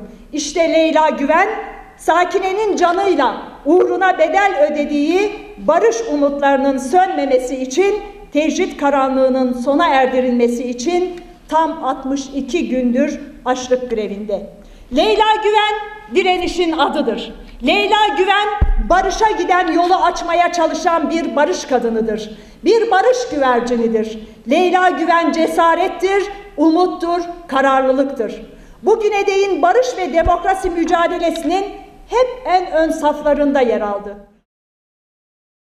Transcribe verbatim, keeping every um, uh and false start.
İşte Leyla Güven, Sakine'nin canıyla uğruna bedel ödediği barış umutlarının sönmemesi için, tecrit karanlığının sona erdirilmesi için tam altmış iki gündür açlık grevinde. Leyla Güven direnişin adıdır. Leyla Güven barışa giden yolu açmaya çalışan bir barış kadınıdır. Bir barış güvercinidir. Leyla Güven cesarettir, umuttur, kararlılıktır. Bugüne değin barış ve demokrasi mücadelesinin hep en ön saflarında yer aldı.